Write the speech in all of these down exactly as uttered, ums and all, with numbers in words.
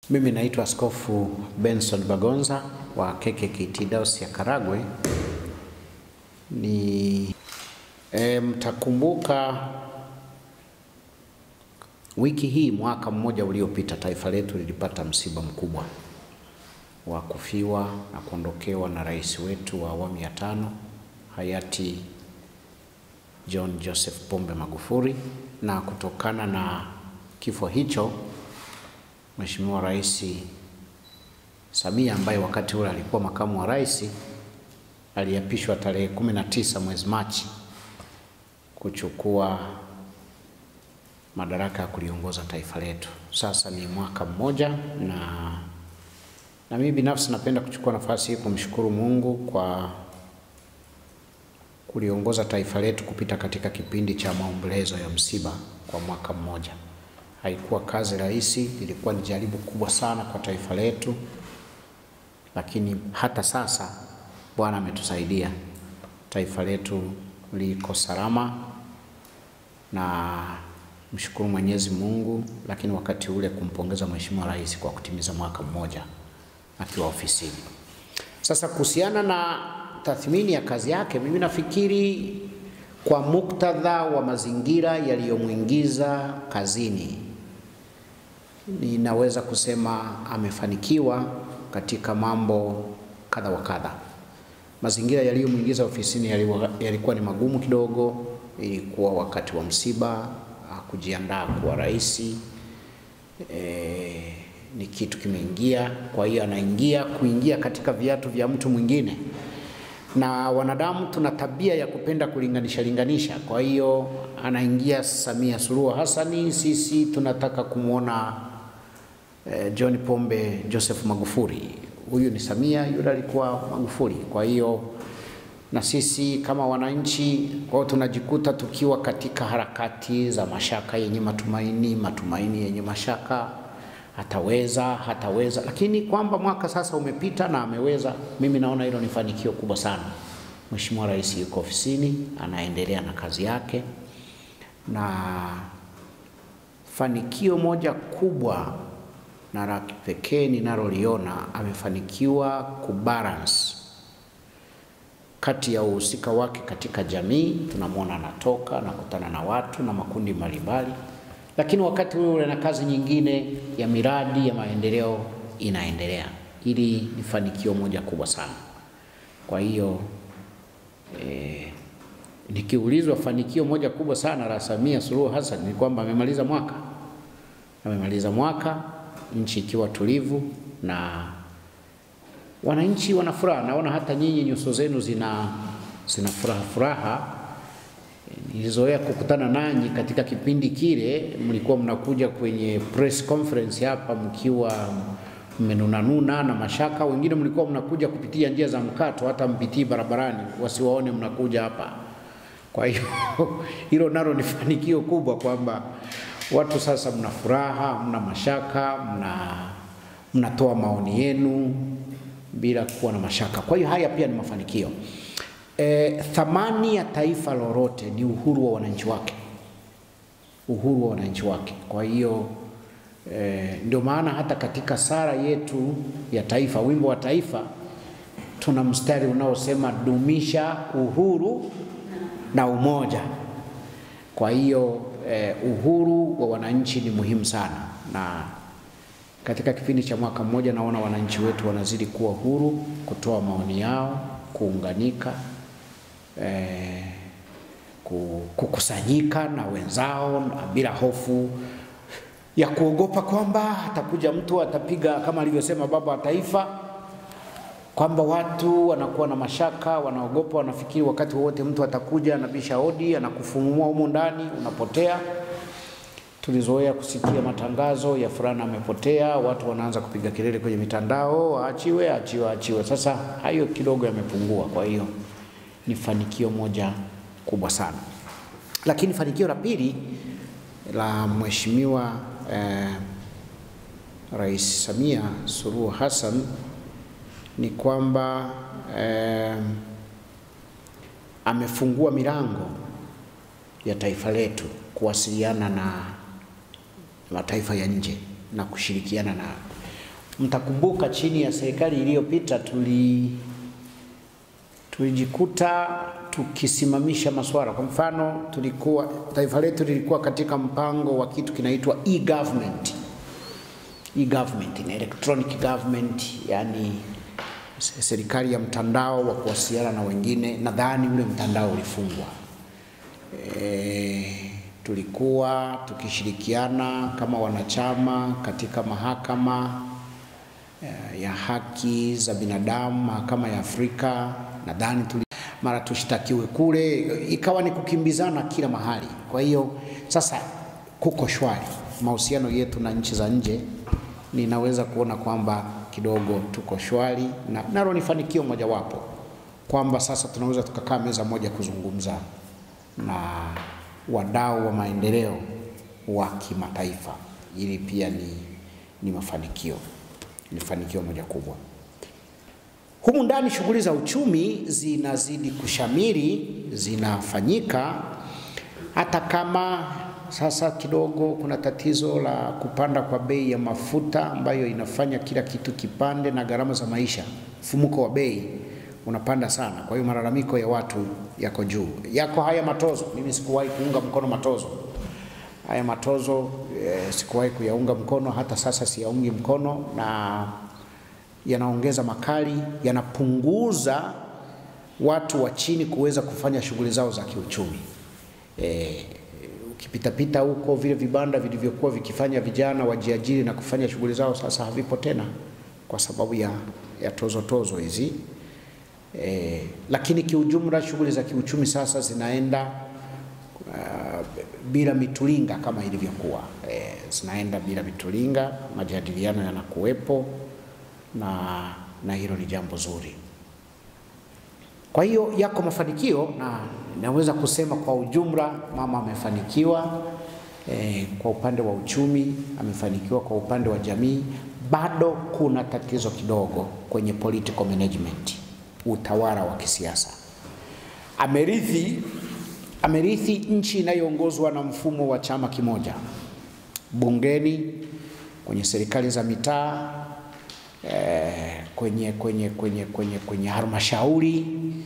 Mimi naitwa Askofu Benson Bagonza wa K K K T Dayosisi ya Karagwe. Ni e, mtakumbuka wiki hii mwaka mmoja uliopita taifa letu lilipata msiba mkubwa wa kufiwa na kuondokewa na rais wetu wa awamu ya tano hayati John Joseph Pombe Magufuli, na kutokana na kifo hicho Mheshimiwa Rais Samia ambaye wakati ule alikuwa makamu wa rais aliapishwa tarehe kumi na tisa mwezi Machi kuchukua madaraka ya kuliongoza taifa letu. Sasa ni mwaka mmoja, na na mimi binafsi napenda kuchukua nafasi hii kumshukuru Mungu kwa kuliongoza taifa letu kupita katika kipindi cha maombolezo ya msiba kwa mwaka mmoja. Haikuwa kazi rahisi, ilikuwa ni jaribu kubwa sana kwa taifa letu, lakini hata sasa Bwana ametusaidia. Taifa letu liko salama na mshukuru Mwenyezi Mungu, lakini wakati ule kumpongeza Mheshimiwa Rais kwa kutimiza mwaka mmoja akiwa ofisini. Sasa kuhusiana na tathmini ya kazi yake, mimi nafikiri kwa muktadha wa mazingira yaliyomuingiza kazini, ninaweza kusema amefanikiwa katika mambo kadha wa kadha. Mazingira yaliyomuingiza ofisini yalikuwa ni magumu kidogo. Ilikuwa wakati wa msiba, kujiandaa kuwa rais, e, ni kitu kimeingia. Kwa hiyo anaingia kuingia katika viatu vya mtu mwingine, na wanadamu tuna tabia ya kupenda kulinganisha linganisha. Kwa hiyo anaingia Samia Suluhu Hassan, sisi tunataka kumuona eh, John Pombe Joseph Magufuli. Huyu ni Samia, yule alikuwa Magufuli. Kwa hiyo na sisi kama wananchi, kwa tunajikuta tukiwa katika harakati za mashaka yenye matumaini, matumaini yenye mashaka, hataweza, hataweza. Lakini kwamba mwaka sasa umepita na ameweza, mimi naona hilo ni fanikio kubwa sana. Mheshimiwa Rais yuko ofisini, anaendelea na kazi yake, na fanikio moja kubwa na la kipekee ninaloliona, amefanikiwa kubalance kati ya uhusika wake katika jamii. Tunamwona anatoka na kukutana na watu na makundi mbalimbali, lakini wakati ule na kazi nyingine ya miradi ya maendeleo inaendelea. Hili ni fanikio moja kubwa sana. Kwa hiyo e, nikiulizwa fanikio moja kubwa sana la Samia Suluhu Hassan ni kwamba amemaliza mwaka. Amemaliza mwaka nchi ikiwa tulivu na wananchi wana furaha. Naona hata nyinyi nyuso zenu zina zina furaha furaha. Nilizoea kukutana nanyi katika kipindi kile, mlikuwa mnakuja kwenye press conference hapa mkiwa mmenunanuna na mashaka. Wengine mlikuwa mnakuja kupitia njia za mkato, hata mpitii barabarani wasiwaone mnakuja hapa. Kwa hiyo hilo nalo ni fanikio kubwa kwamba watu sasa mna furaha, mna mashaka, mna mnatoa maoni yenu bila kuwa na mashaka. Kwa hiyo haya pia ni mafanikio. E, thamani ya taifa lolote ni uhuru wa wananchi wake. Uhuru wa wananchi wake. Kwa hiyo e, ndio maana hata katika sala yetu ya taifa, wimbo wa taifa, tuna mstari unaosema dumisha uhuru na umoja. Kwa hiyo e, uhuru wa wananchi ni muhimu sana, na katika kipindi cha mwaka mmoja naona wananchi wetu wanazidi kuwa huru kutoa maoni yao, kuunganika, eh, kukusanyika na wenzao bila hofu ya kuogopa kwamba atakuja mtu atapiga, kama alivyosema baba wa taifa, kwamba watu wanakuwa na mashaka, wanaogopa, wanafikiri wakati wote mtu atakuja anabisha hodi, anakufumua humo ndani, unapotea. Tulizoea kusikia matangazo ya fulani amepotea, watu wanaanza kupiga kelele kwenye mitandao, aachiwe, aachiwe, aachiwe. Sasa hayo kidogo yamepungua. Kwa hiyo ni fanikio moja kubwa sana. Lakini fanikio la pili la Mheshimiwa eh, Rais Samia Suluhu Hassan ni kwamba eh, amefungua milango ya taifa letu kuwasiliana na mataifa ya nje na kushirikiana na Mtakumbuka chini ya serikali iliyopita tuli tulijikuta tukisimamisha masuala. Kwa mfano, tulikuwa taifa letu lilikuwa katika mpango wa kitu kinaitwa e-government. E-government ni electronic government, yani serikali ya mtandao wa kuwasiliana na wengine. Nadhani ule mtandao ulifungwa. E, tulikuwa tukishirikiana kama wanachama katika mahakama ya haki za binadamu, mahakama ya Afrika. Nadhani tuli mara tushtakiwe kule, ikawa ni kukimbizana kila mahali. Kwa hiyo sasa kuko shwari mahusiano yetu na nchi za nje. Ninaweza kuona kwamba kidogo tuko shwari, na nalo ni fanikio mojawapo kwamba sasa tunaweza tukakaa meza moja kuzungumza na wadau wa maendeleo wa kimataifa. Hili pia ni, ni mafanikio, ni fanikio moja kubwa. Humu ndani shughuli za uchumi zinazidi kushamiri, zinafanyika, hata kama sasa kidogo kuna tatizo la kupanda kwa bei ya mafuta ambayo inafanya kila kitu kipande, na gharama za maisha, mfumuko wa bei unapanda sana. Kwa hiyo malalamiko ya watu yako juu. Yako haya matozo, mimi sikuwahi kuunga mkono matozo. Haya matozo e, sikuwahi kuyaunga mkono, hata sasa siyaungi mkono, na yanaongeza makali, yanapunguza watu wa chini kuweza kufanya shughuli zao za kiuchumi. E, ukipita pita huko, vile vibanda vilivyokuwa vikifanya vijana wajiajiri na kufanya shughuli zao sasa havipo tena kwa sababu ya, ya tozo tozo hizi. E, lakini kiujumla shughuli za kiuchumi sasa zinaenda uh, bila mitulinga kama ilivyokuwa. E, zinaenda bila mitulinga, majadiliano yanakuwepo, na na hilo ni jambo zuri. Kwa hiyo yako mafanikio, na naweza kusema kwa ujumla mama amefanikiwa e, kwa upande wa uchumi, amefanikiwa kwa upande wa jamii. Bado kuna tatizo kidogo kwenye political management, utawala wa kisiasa. Amerithi amerithi nchi inayoongozwa na mfumo wa chama kimoja, bungeni, kwenye serikali za mitaa, eh, kwenye kwenye kwenye kwenye kwenye halmashauri.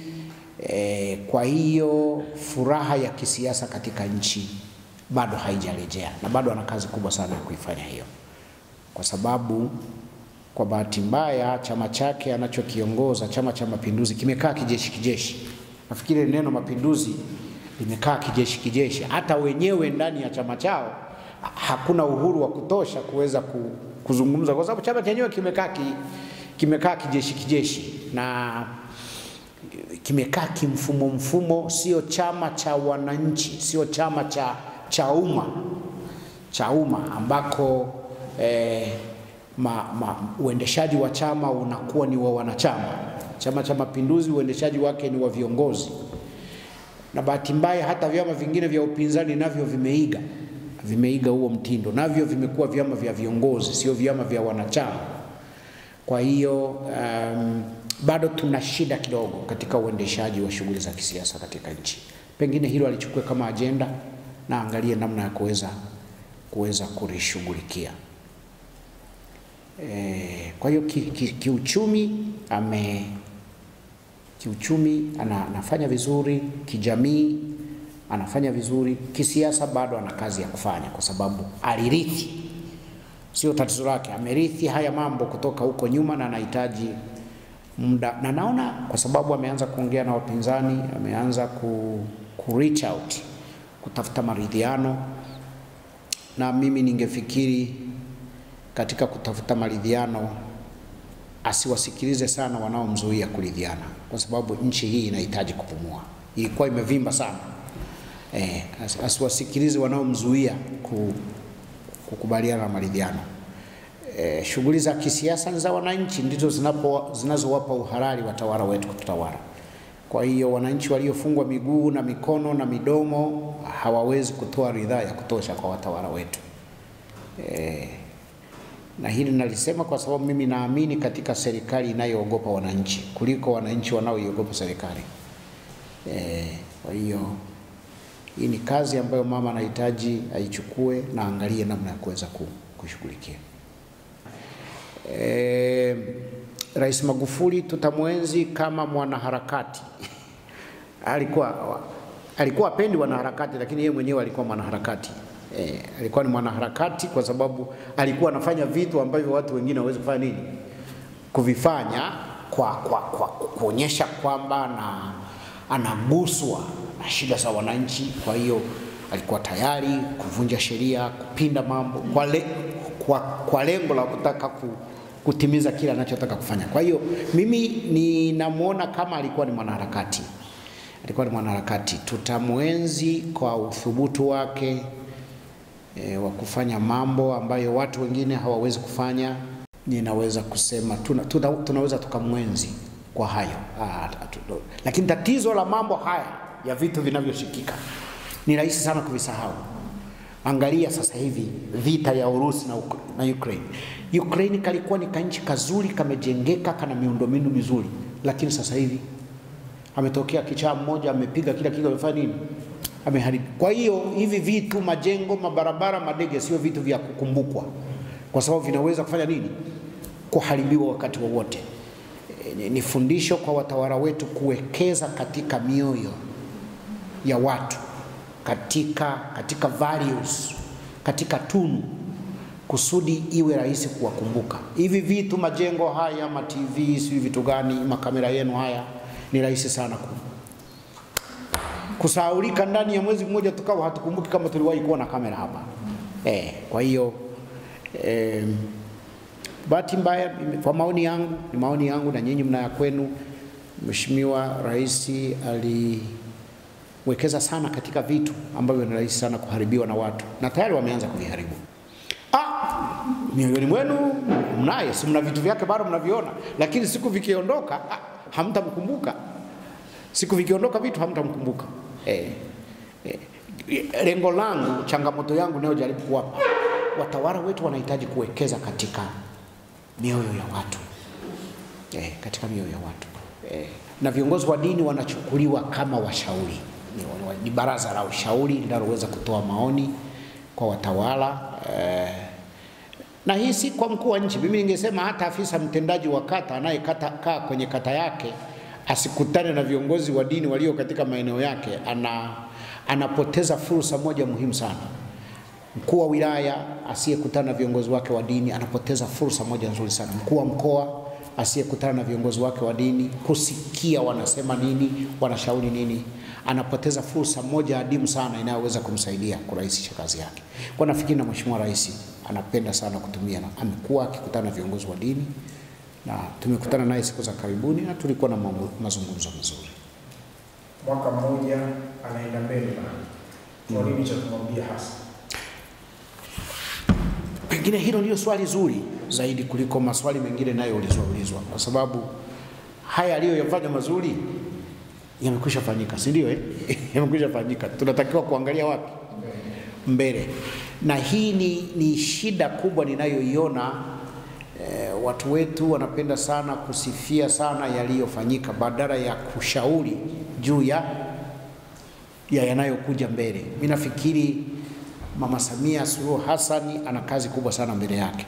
Eh, kwa hiyo furaha ya kisiasa katika nchi bado haijarejea, na bado ana kazi kubwa sana ya kuifanya hiyo, kwa sababu kwa bahati mbaya chama chake anachokiongoza, Chama cha Mapinduzi, kimekaa kijeshi kijeshi. Nafikiri neno mapinduzi limekaa kijeshi kijeshi. Hata wenyewe ndani ya chama chao hakuna uhuru wa kutosha kuweza kuzungumza, kwa sababu chama chenyewe kimekaa ki, kimekaa kijeshi kijeshi, na kimekaa kimfumo mfumo. Sio chama cha wananchi, sio chama cha cha umma cha umma ambako eh, ma, ma, uendeshaji wa chama unakuwa ni wa wanachama. Chama cha Mapinduzi uendeshaji wake ni wa viongozi, na bahati mbaya hata vyama vingine vya upinzani navyo vimeiga vimeiga huo mtindo, navyo vimekuwa vyama vya viongozi, sio vyama vya wanachama. Kwa hiyo um, bado tuna shida kidogo katika uendeshaji wa shughuli za kisiasa katika nchi. Pengine hilo alichukue kama agenda na angalie namna ya kuweza kuweza kulishughulikia. E, kwa hiyo ki, ki, kiuchumi ame kiuchumi ana, anafanya vizuri, kijamii anafanya vizuri, kisiasa bado ana kazi ya kufanya, kwa sababu alirithi, sio tatizo lake, amerithi haya mambo kutoka huko nyuma, na anahitaji muda. Na naona kwa sababu ameanza kuongea na wapinzani, ameanza ku, ku reach out, kutafuta maridhiano, na mimi ningefikiri katika kutafuta maridhiano asiwasikilize sana wanaomzuia kuridhiana, kwa sababu nchi hii inahitaji kupumua. Ilikuwa imevimba sana. Eh, asiwasikilize wanaomzuia kukubaliana na maridhiano. Eh, shughuli za kisiasa za wananchi ndizo zinapo zinazowapa uhalali watawala wetu kutawala. Kwa hiyo wananchi waliofungwa miguu na mikono na midomo hawawezi kutoa ridhaa ya kutosha kwa watawala wetu. Eh, na hili nalisema kwa sababu mimi naamini katika serikali inayoogopa wananchi kuliko wananchi wanaoiogopa serikali. Eh, kwa hiyo hii ni kazi ambayo mama anahitaji aichukue na angalie namna ya kuweza kushughulikia. E, Rais Magufuli tutamwenzi kama mwanaharakati. alikuwa alikuwa apendi wanaharakati, lakini yeye mwenyewe alikuwa mwanaharakati. E, alikuwa ni mwanaharakati kwa sababu alikuwa anafanya vitu ambavyo watu wengine hawawezi kufanya nini? Kuvifanya kwa kwa kwa kuonyesha kwamba na anaguswa na shida za wananchi. Kwa hiyo alikuwa tayari kuvunja sheria, kupinda mambo kwa le, kwa, kwa lengo la kutaka ku, kutimiza kila anachotaka kufanya. Kwa hiyo mimi ninamuona kama alikuwa ni mwanaharakati. Alikuwa ni mwanaharakati. Tutamwenzi kwa uthubutu wake e, wa kufanya mambo ambayo watu wengine hawawezi kufanya. Ninaweza kusema tuna, tuna, tunaweza tukamwenzi kwa hayo. Ah, lakini tatizo la mambo haya ya vitu vinavyoshikika ni rahisi sana kuvisahau. Angalia sasa hivi vita ya Urusi na, na Ukraine. Ukraine kalikuwa ni kanchi kazuri, kamejengeka, kana miundombinu mizuri, lakini sasa hivi ametokea kichaa mmoja, amepiga kila kitu, amefanya nini? Ameharibu. Kwa hiyo hivi vitu, majengo, mabarabara, madege, sio vitu vya kukumbukwa, kwa sababu vinaweza kufanya nini? Kuharibiwa wakati wowote. E, ni fundisho kwa watawala wetu kuwekeza katika mioyo ya watu, katika katika values, katika tunu, kusudi iwe rahisi kuwakumbuka. Hivi vitu, majengo haya, ma T V, si vitu gani, makamera yenu haya, ni rahisi sana ku kusahaulika. Ndani ya mwezi mmoja tukawa hatukumbuki kama tuliwahi kuwa na kamera hapa. Eh, kwa hiyo eh, bahati mbaya, kwa maoni yangu, ni maoni yangu na nyinyi mna ya kwenu, Mheshimiwa Rais aliwekeza sana katika vitu ambavyo ni rahisi sana kuharibiwa na watu, na tayari wameanza kuviharibu. Ah, mioyoni mwenu mnaye, si mna vitu vyake bado mnaviona, lakini siku vikiondoka ah, hamtamkumbuka. Siku vikiondoka vitu hamtamkumbuka. Eh, eh, lengo langu, changamoto yangu nayo jaribu kuwapa watawala wetu, wanahitaji kuwekeza katika mioyo ya watu. Eh, katika mioyo ya watu. Eh, na viongozi wa dini wanachukuliwa kama washauri. Ni, ni baraza la ushauri linaloweza kutoa maoni kwa watawala. Eh, na hii si kwa mkuu wa nchi. Mimi ningesema hata afisa mtendaji wa kata anayekata kaa kwenye kata yake asikutane na viongozi wa dini walio katika maeneo yake, ana anapoteza fursa moja muhimu sana. Mkuu wa wilaya asiyekutana na viongozi wake wa dini anapoteza fursa moja nzuri sana. Mkuu wa mkoa asiyekutana na viongozi wake wa dini, kusikia wanasema nini, wanashauri nini, anapoteza fursa moja adimu sana inayoweza kumsaidia kurahisisha kazi yake. Kwa nafikiri na Mheshimiwa Rais anapenda sana kutumia, na amekuwa akikutana na viongozi wa dini, na tumekutana naye siku za karibuni na tulikuwa na mazungumzo mazuri. Mwaka mmoja anaenda mbele na kwa nini cha kumwambia Hassan? Pengine hilo ndio swali zuri zaidi kuliko maswali mengine nayo ulizwa ulizwa, kwa sababu haya aliyoyafanya mazuri yamekwisha fanyika, si ndio? Eh, yamekwisha fanyika. Tunatakiwa kuangalia wapi? Mbele. Na hii ni, ni shida kubwa ninayoiona. E, watu wetu wanapenda sana kusifia sana yaliyofanyika badala ya kushauri juu ya ya yanayokuja mbele. Mimi nafikiri Mama Samia Suluhu Hassan ana kazi kubwa sana mbele yake.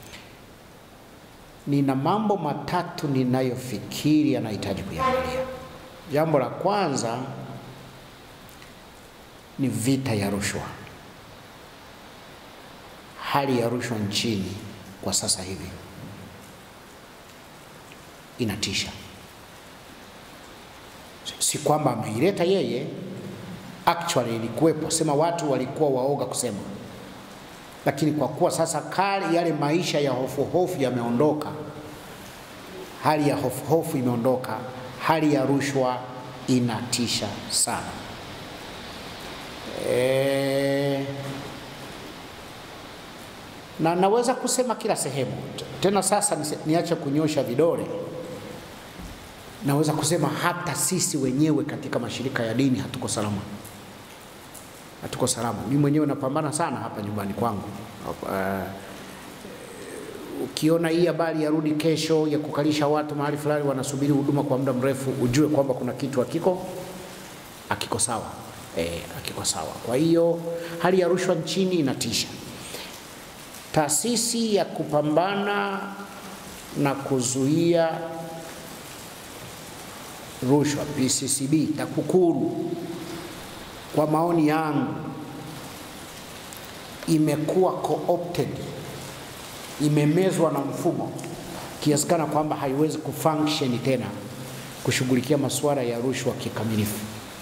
Nina mambo matatu ninayofikiri anahitaji kuyaangalia. Jambo la kwanza ni vita ya rushwa. Hali ya rushwa nchini kwa sasa hivi inatisha. Si kwamba ameileta yeye, actually ilikuwepo, sema watu walikuwa waoga kusema. Lakini kwa kuwa sasa kali yale maisha ya hofu hofu yameondoka, hali ya hofu hofu imeondoka, hali ya rushwa inatisha sana. E, na naweza kusema kila sehemu. Tena sasa niache kunyosha vidole. Naweza kusema hata sisi wenyewe katika mashirika ya dini hatuko salama. Hatuko salama. Mimi mwenyewe napambana sana hapa nyumbani kwangu. Uh, ukiona hii habari ya rudi kesho ya kukalisha watu mahali fulani wanasubiri huduma kwa muda mrefu, ujue kwamba kuna kitu hakiko hakiko sawa. Eh, hakiko sawa. Kwa hiyo hali ya rushwa nchini inatisha. Taasisi ya kupambana na kuzuia rushwa P C C B, Takukuru, kwa maoni yangu imekuwa co-opted, imemezwa na mfumo kiasi kana kwamba haiwezi kufunction tena kushughulikia masuala ya rushwa kikamilifu.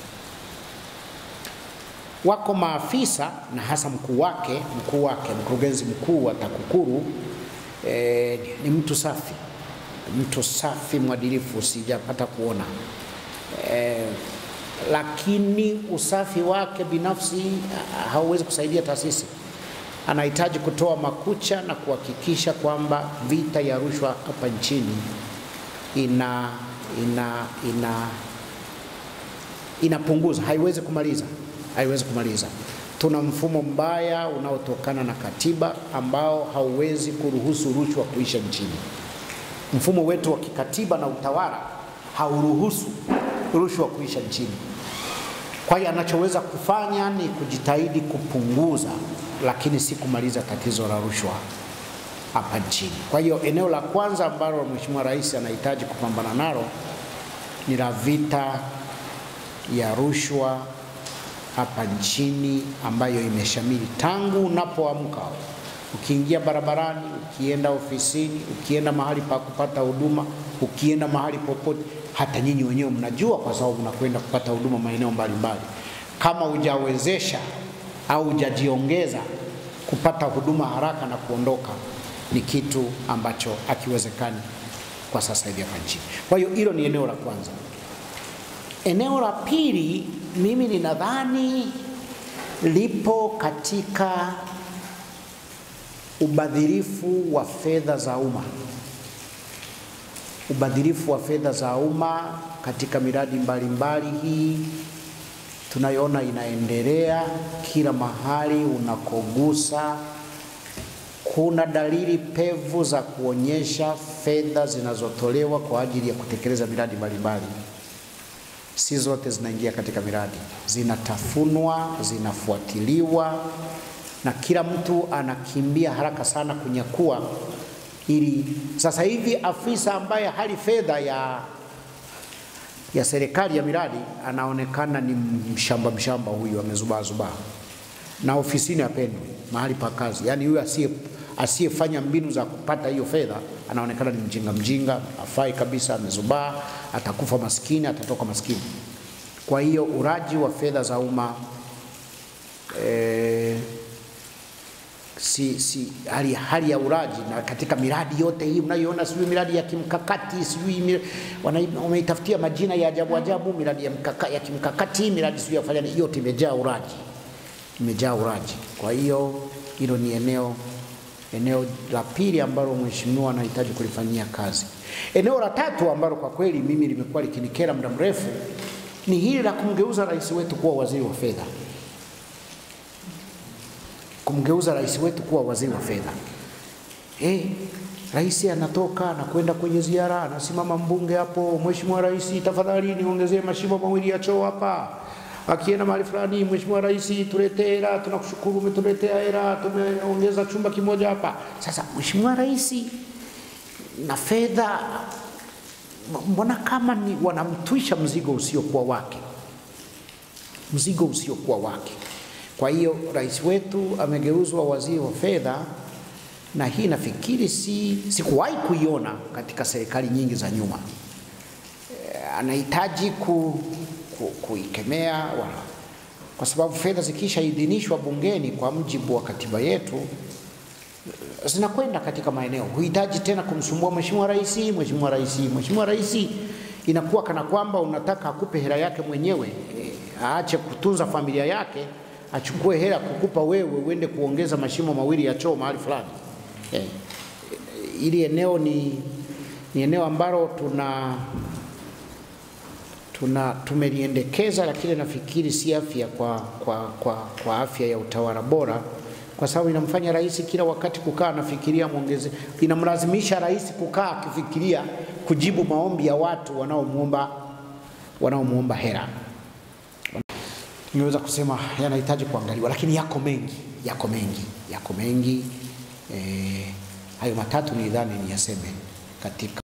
Wako maafisa na hasa mkuu wake, mkuu wake mkurugenzi mkuu wa Takukuru eh, ni mtu safi, mtu safi mwadilifu, sijapata kuona eh, lakini usafi wake binafsi hauwezi kusaidia taasisi. Anahitaji kutoa makucha na kuhakikisha kwamba vita ya rushwa hapa nchini ina ina ina inapunguza, haiwezi kumaliza, haiwezi kumaliza. Tuna mfumo mbaya unaotokana na katiba ambao hauwezi kuruhusu rushwa kuisha nchini. Mfumo wetu wa kikatiba na utawala hauruhusu rushwa kuisha nchini. Kwa hiyo anachoweza kufanya ni kujitahidi kupunguza, lakini si kumaliza tatizo la rushwa hapa nchini. Kwa hiyo eneo la kwanza ambalo Mheshimiwa Rais anahitaji kupambana nalo ni la vita ya rushwa hapa nchini, ambayo imeshamiri tangu unapoamka, ukiingia barabarani, ukienda ofisini, ukienda mahali pa kupata huduma, ukienda mahali popote. Hata nyinyi wenyewe mnajua kwa sababu mnakwenda kupata huduma maeneo mbalimbali. Kama hujawezesha au hujajiongeza kupata huduma haraka na kuondoka, ni kitu ambacho hakiwezekani kwa sasa hivi hapa nchini. Kwa hiyo hilo ni eneo la kwanza. Eneo la pili, mimi ninadhani lipo katika ubadhirifu wa fedha za umma. Ubadhirifu wa fedha za umma katika miradi mbalimbali hii tunayoona inaendelea kila mahali unakogusa. Kuna dalili pevu za kuonyesha fedha zinazotolewa kwa ajili ya kutekeleza miradi mbalimbali, si zote zinaingia katika miradi, zinatafunwa, zinafuatiliwa, na kila mtu anakimbia haraka sana kunyakua. Ili sasa hivi afisa ambaye hali fedha ya ya serikali ya miradi anaonekana ni mshamba mshamba, huyu amezubaa zubaa, na ofisini apendwe mahali pa kazi. Yani huyu asiye asiyefanya mbinu za kupata hiyo fedha anaonekana ni mjinga mjinga, afai kabisa, amezubaa, atakufa maskini, atatoka maskini. Kwa hiyo uraji wa fedha za umma eh, si si hali hali ya uraji, na katika miradi yote hii mnayoona, sijui miradi ya kimkakati, sijui wameitafutia majina ya ajabu ajabu, miradi ya mkakati ya kimkakati, miradi sijui yafanya, yote imejaa uraji, imejaa uraji. Kwa hiyo hilo ni eneo eneo la pili ambalo mheshimiwa anahitaji kulifanyia kazi. Eneo la tatu ambalo kwa kweli mimi limekuwa likinikera muda mrefu ni hili la kumgeuza rais wetu kuwa waziri wa fedha. Kumgeuza rais wetu kuwa waziri wa fedha. Eh, rais anatoka na kwenda kwenye ziara, anasimama mbunge hapo, Mheshimiwa Rais, tafadhali niongezee mashimo mawili ya choo hapa. Akienda mahali fulani, Mheshimiwa Rais, tuletee hela, tunakushukuru umetuletea hela, tumeongeza chumba kimoja hapa. Sasa Mheshimiwa Rais na fedha, mbona kama ni wanamtwisha mzigo usiokuwa wake, mzigo usiokuwa wake. Kwa hiyo rais wetu amegeuzwa waziri wa fedha, na hii nafikiri si sikuwahi kuiona katika serikali nyingi za nyuma. E, anahitaji ku, ku, kuikemea, kwa sababu fedha zikisha idhinishwa bungeni kwa mujibu wa katiba yetu zinakwenda katika maeneo. Huhitaji tena kumsumbua Mheshimiwa Rais, Mheshimiwa Rais, Mheshimiwa Rais. Inakuwa kana kwamba unataka akupe hela yake mwenyewe, e, aache kutunza familia yake, achukue hela kukupa wewe uende kuongeza mashimo mawili ya choo mahali fulani. Eh, ili eneo ni ni eneo ambalo tuna tuna tumeliendekeza, lakini nafikiri si afya kwa kwa kwa kwa afya ya utawala bora, kwa sababu inamfanya rais kila wakati kukaa nafikiria muongeze, inamlazimisha rais kukaa akifikiria kujibu maombi ya watu wanaomuomba wanaomuomba hela. Niweza kusema yanahitaji kuangaliwa, lakini yako mengi, yako mengi, yako mengi. Eh, hayo matatu ni dhani ni yaseme katika